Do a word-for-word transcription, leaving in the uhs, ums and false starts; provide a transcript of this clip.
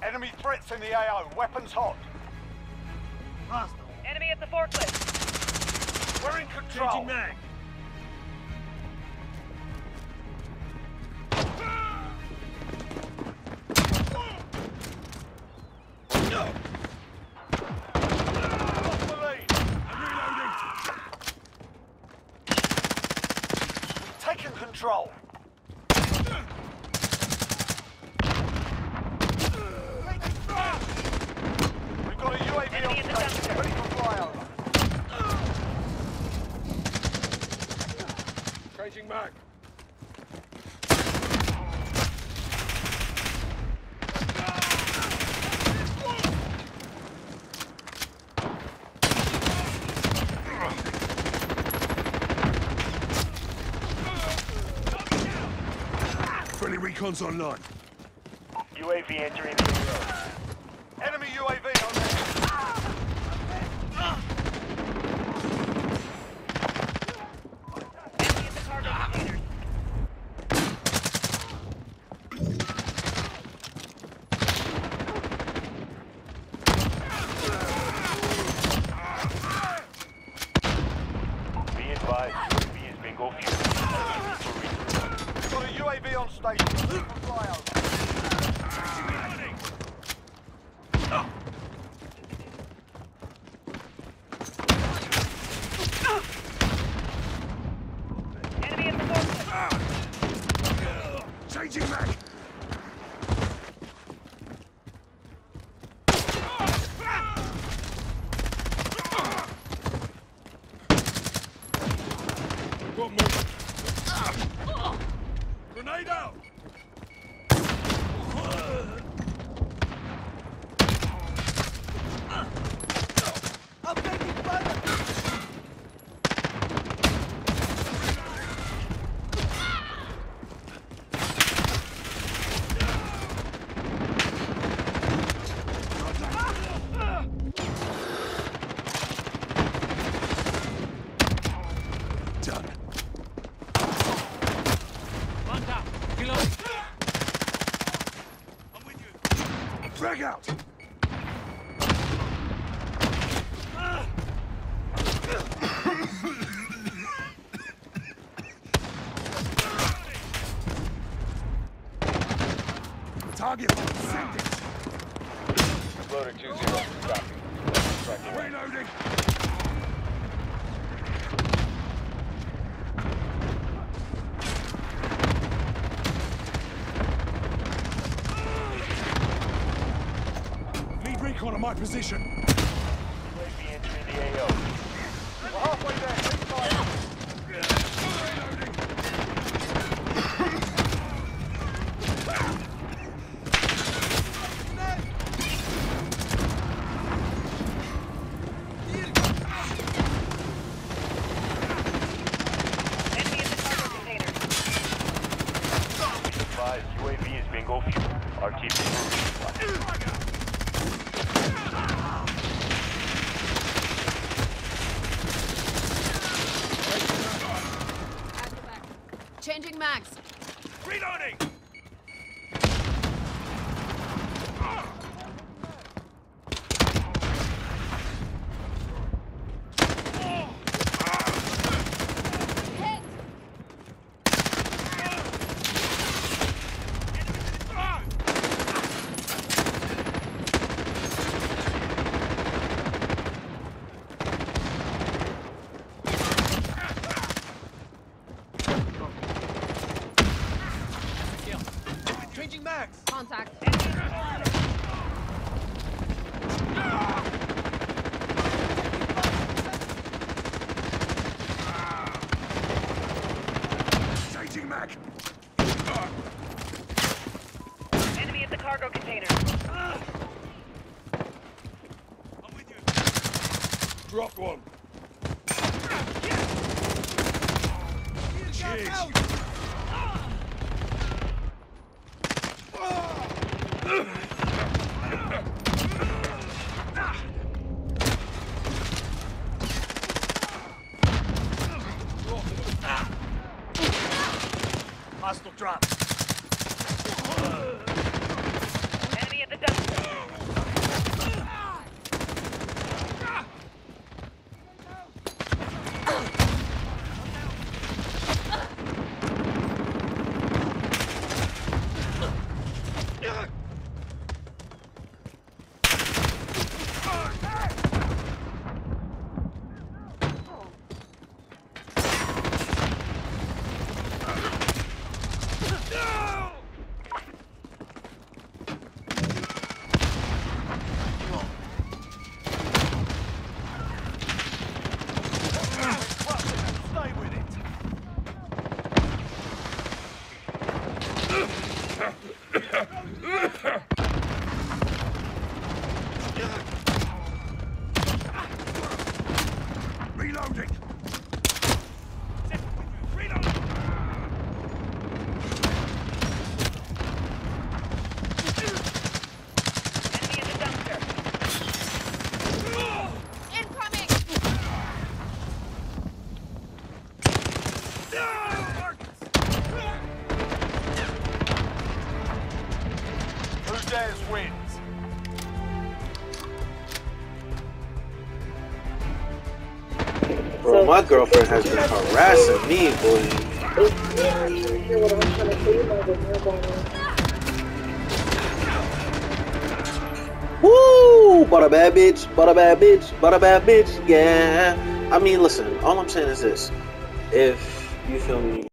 Enemy threats in the A O. Weapons hot. Hostile. Enemy at the forklift. We're in control. Changing mag. Lost the lead. Reloading. We've taken control. We've got a U A V Enemy on in the station, dumpster. ready for flyover. Changing mag. Friendly recon's online. U A V entering the A O. Enemy U A V on there. Enemy at the cargo containers. Be advised, U A V is bingo fuel. We've got a U A V on station, ready for flyover. Enemy at the forklift. Changing mag. Got movement. Grenade out. I'm taking fire. Done. One down. Reload. I'm with you. Frag out. Target. Send it. Loader two zero, copy. Strike away. Reloading. Lead recon on my position. U A V entering the A O. We're halfway there, keep firing. Enemy at the cargo containers. Be advised, U A V is bingo fuel. R T B moving. Changing mags. Reloading. Hit! Changing mags. Contact. Changing mag. Enemy at the cargo containers. I'm with you. Drop one. Jeez. Hostile drop. Enemy at the dumpster. Reloading. Reloading. Enemy in the dumpster. Incoming! Who dares wins. Bro, my girlfriend has been harassing me, boy. Woo! But a bad bitch, but a bad bitch, but a bad bitch, yeah. I mean, listen, all I'm saying is this. If, you feel me,